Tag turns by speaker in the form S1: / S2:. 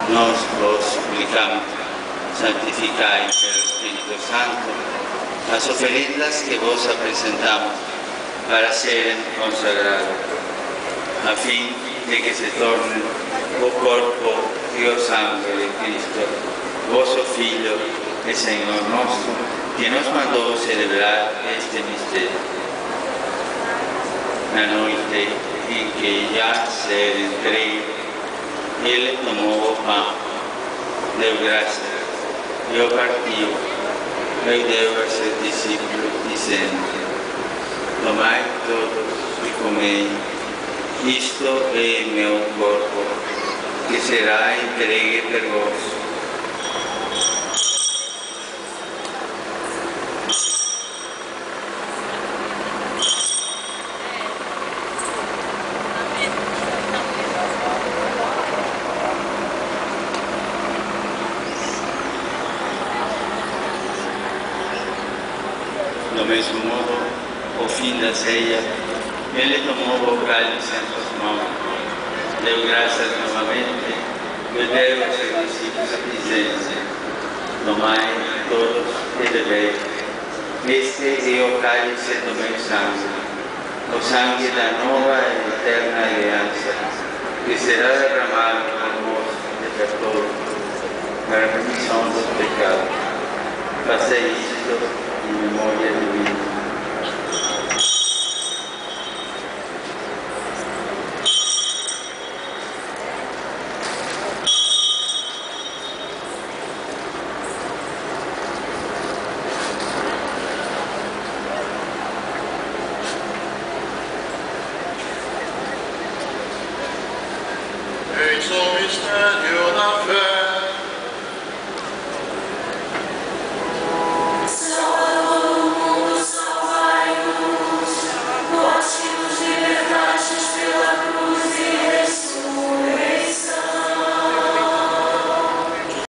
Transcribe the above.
S1: nos lo suplicamos. Santificai per el Espíritu Santo las ofrendas que vos presentamos para ser consagrados, a fin de que se tornen o corpo e o sangue de Cristo, vosso Filho e Senhor nosso, que nos mandou celebrar este misterio. La noche en que ya se entregue, Él tomó pan, dio gracias, dio partido, y dio a sus discípulos diciendo: tomai todos y comei, isto es mi cuerpo, que será entregue por vos. Do mesmo modo, ao fim da ceia, ele tomou o cálice em suas mãos, deu graças novamente e deu a seus discípulos dizendo: tomai todos e bebei, este é o cálice do meu sangue, o sangue da nova e eterna aliança, que será derramado por vós e por todos, para a remissão dos pecados. Façai isto em memória de mim.